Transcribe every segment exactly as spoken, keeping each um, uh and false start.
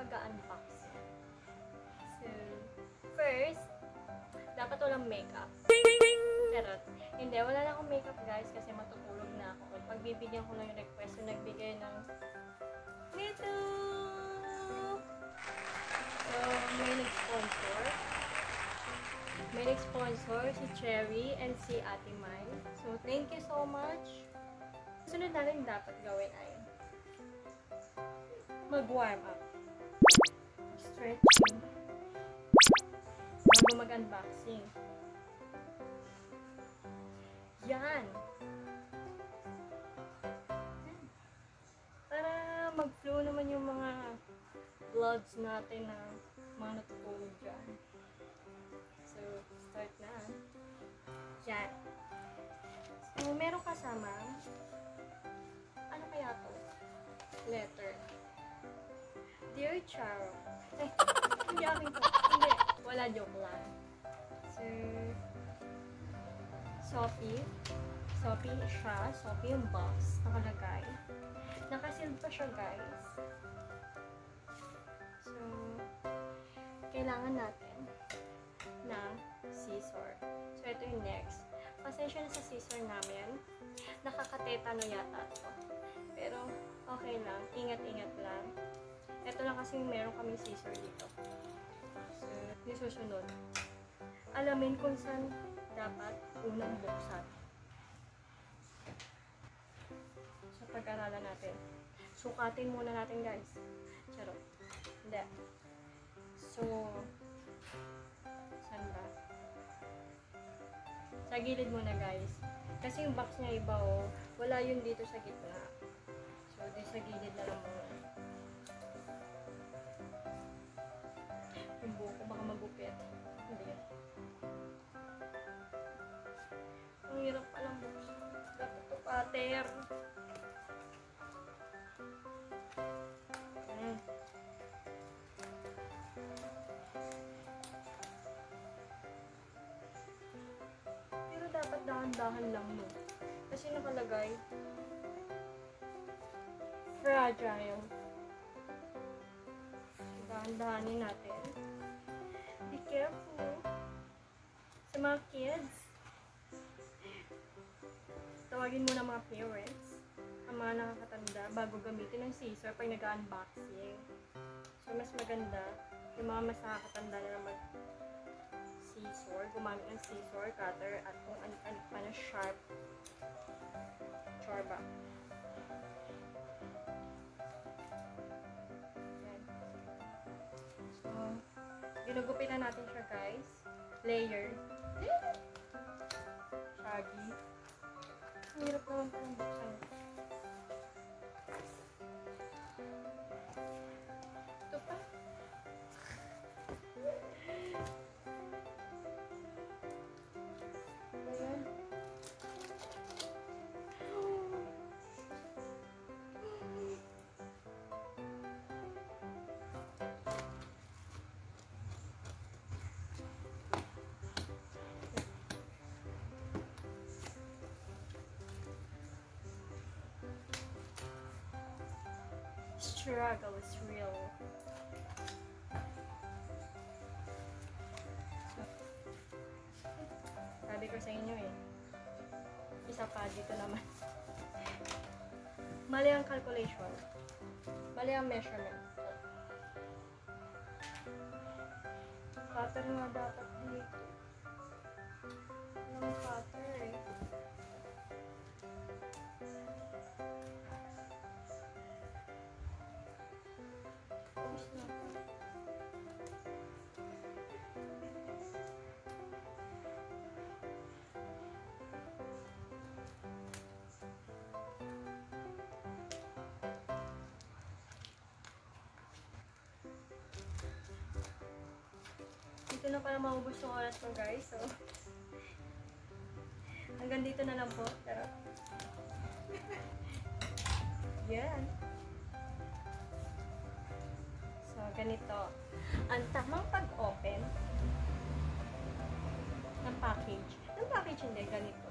mag-unboxing. So, first, dapat walang makeup. Pero, hindi, wala na akong makeup guys kasi matutulog na ako. Pagbibigyan ko lang yung request na nagbigay ng nito. So, may nag-sponsor. May nag-sponsor si Cherry and si Ate Mai. So, thank you so much. Sunod natin dapat gawin ay mag-warm up. Stretching. Bago mag-unboxing. Yan. Para mag-flow naman yung mga bloods natin na mga natutulog dyan. So, start na. Yan. So, meron kasama. Ano kaya to? Letter. Dear Charo. Eh, hindi akin to. Hindi. Wala, joke lang. So, Sophie. Sophie siya. Sophie yung box. Nakalagay. Nakasealed pa siya, guys. So, kailangan natin ng scissor. So, ito yung next. Pasensya na sa scissor namin. Nakakatetano yata ito. Pero, okay lang. Ingat-ingat lang. Ito lang kasi meron kaming scissor dito. So, yung susunod. Alamin kung saan dapat unang buksan. So, pag-aralan natin. Sukatin muna natin, guys. Charot. Hindi. So, saan ba? Sa gilid muna, guys. Kasi yung box niya iba, oh. Wala yun dito sa gitna. So, di sa gilid na lang muna. Yung buko, baka magupit. Hindi yan. Ang hirap palang buksan. Dapat ito pater. Hmm. Pero dapat dahan-dahan lang mo. Kasi nakalagay fragile. Dahan-dahanin natin. Be careful. Sa mga kids, tawagin mo na mga parents, ang mga nakakatanda, bago gamitin ng scissor pag nag-unboxing. So, mas maganda yung mga mas nakakatanda na mag-scissor, gumamit ng scissor, cutter, at kung ano pa na sharp chorba. Yan. So, ginugupitan natin siya, guys. Layer. Shaggy. Ang hirap naman pa ng buksan. Ito pa. Ayan. Struggle is real. Sabi ko sa inyo eh. Isa pa dito naman. Mali ang calculation. Mali ang measurement. Cutter nga dapat dito. Walang cutter eh. Dito na para maubos yung oras ko, guys. So, hanggang dito na lang po. Pero, yan. So, ganito. Ang tamang pag-open ng package. Ng package hindi, ganito.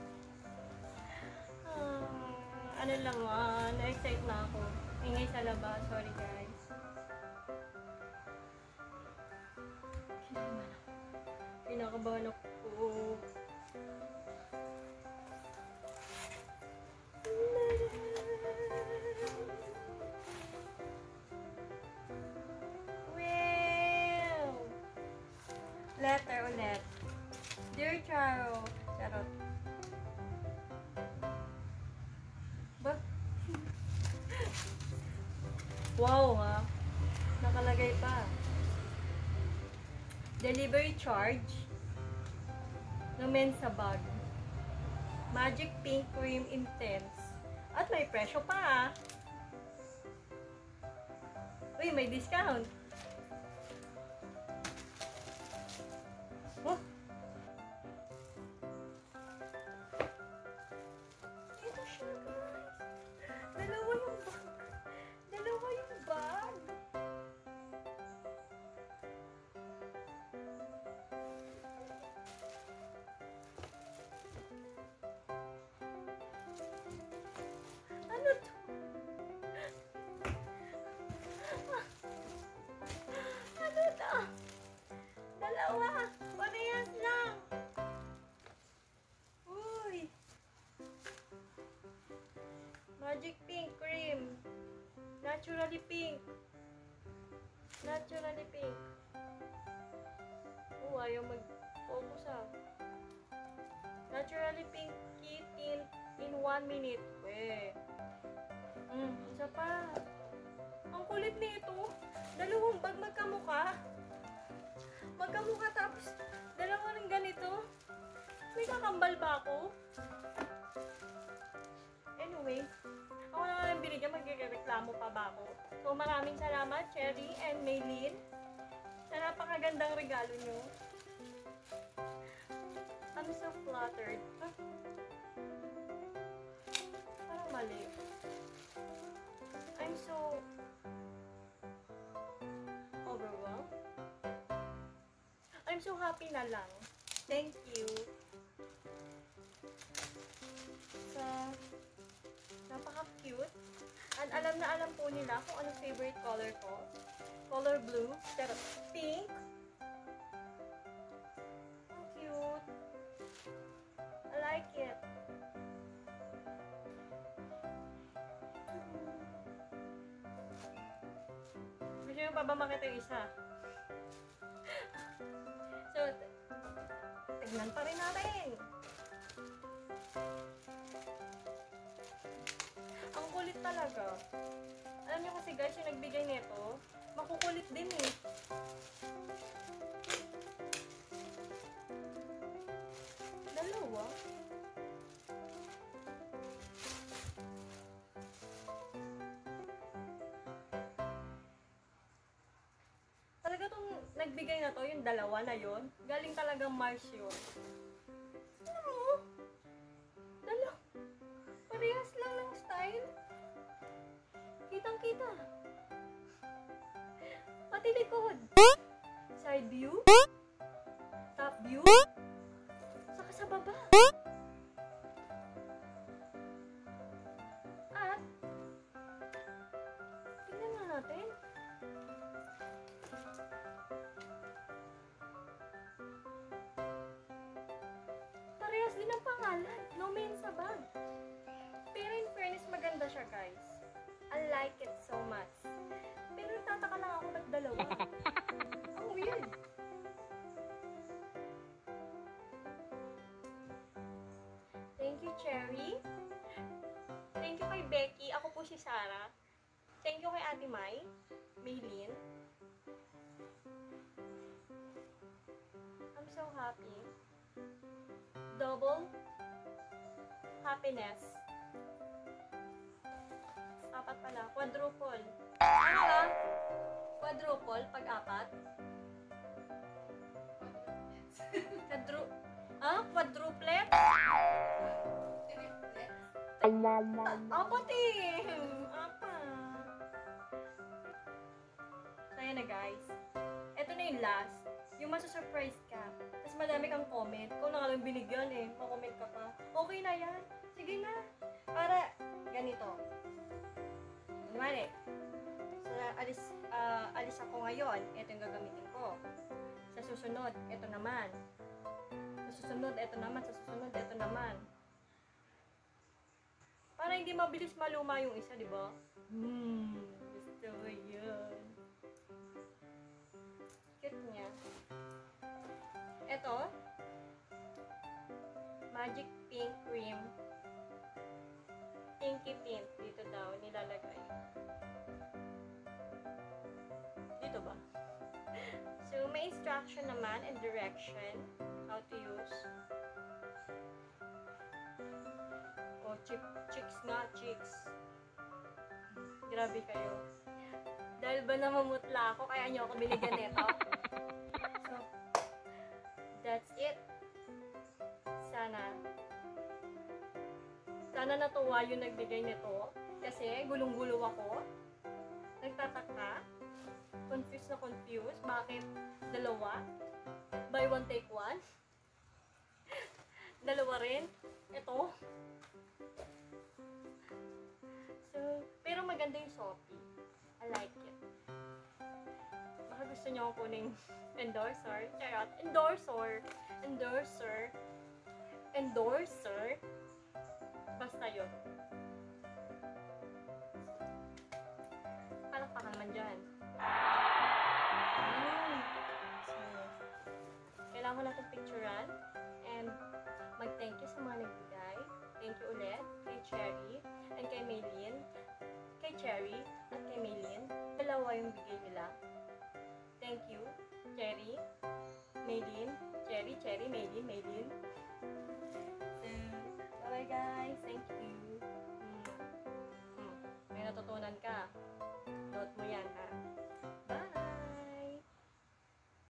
Uh, ano lang, uh, na-excite na ako. Ingay sa labas. Sorry, guys. Kinakabahan ako. Wow! Letter ulit. Dear Charo. Charot. Ba? Wow ha. Nakalagay pa. Delivery charge ng Mensa bag. Magic Pink Cream Intense. At may presyo pa ah. Uy, may discount. Oh. Ito siya guys. Dalawa yung bag. Dalawa yung bag. Ano to? Ano to? Dalawa. Parehas lang. Uy. Magic Pink Cream. Naturally pink. Naturally pink. Oh, ayaw mag-focus ah. Naturally pink key tint in one minute. Weh. Hmm, isa pa. Ang kulit nito. Dalawang bag magkamukha. Magkamukha tapos dalawa ng ganito. May kakambal ba ako? Anyway, ako na lang binigyan, magreklamo pa ba ako? So maraming salamat, Cherry and Maylene. Sa napakagandang regalo nyo. I'm so flattered. Huh? Parang mali. I'm so overwhelmed. I'm so happy na lang. Thank you. Sa napaka-cute. At alam na alam po nila kung anong favorite color ko. Color blue. Pero pink. Ang cute. I like it. Gusto nyo pa ba makita yung isa? So, tignan pa rin natin. Ang kulit talaga. Alam nyo kasi guys, yung nagbigay nito, makukulit din eh. Dalawa. Talaga tong nagbigay na to, yung dalawa na yon, galing talagang Mars yun. Ano? Dalawa. Parehas lang ng style. Kitang-kita. Pati likod. Side view. Top view. Saka sa baba. At, tingnan nga natin. Parehas din ang pangalan. No Mensa bag. Pero in fairness, maganda siya guys. I like it so much. Pero nagtataka lang ako nagdalawa. Ang weird. Thank you, Cherry. Thank you kay Becky. Ako po si Sarah. Thank you kay Ate Mai. Maylene. I'm so happy. Double happiness. Apat pala. Quadruple. Ano ba? Quadruple pag apat? Quadru... Ah? Quadruplet? Apat eh! Apat. So, ayan na guys. Ito na yung last. Yung masusurprise ka. Tapos madami kang comment. Kung na nga lang binigyan eh. Makomment ka pa. Okay na yan. Sige na. Para ganito. Kunwari. So, alis, uh, alis ako ngayon. ngayon, ito yung gagamitin ko. Sa susunod, ito naman. Sa susunod, ito naman. Sa susunod, ito naman. Para hindi mabilis maluma yung isa, di ba? Hmm, gusto mo yun. Cute niya. Ito, Magic Pink Cream. Pinky Pink. Dito daw, nilalagay. Dito ba? So, may instruction naman and direction how to use. Oh, chip, chicks nga, chicks. Grabe kayo. Dahil ba namamutla ako, kaya nyo ako binigyan nito. So, that's it. Sana. Sana natuwa yung nagbigay nito. Kasi gulong-gulo ako. Nagtataka. Confused na confused. Bakit dalawa? Buy one, take one? Dalawa rin. Ito. So, pero maganda yung Shopee. I like it. Baka gusto nyo ako kuning endorser. Charot. Endorser. Endorser. Endorser. Basta yun. Palakpakan man dyan. Mm. So, kailangan ko na itong picturean. And mag-thank you sa mga nagbigay. Thank you ulit kay Cherry and kay Maylin. Kay Cherry at kay Maylin. Dalawa yung bigay nila. Thank you, Cherry, Maylin, Cherry, Cherry, Maylin, Maylin.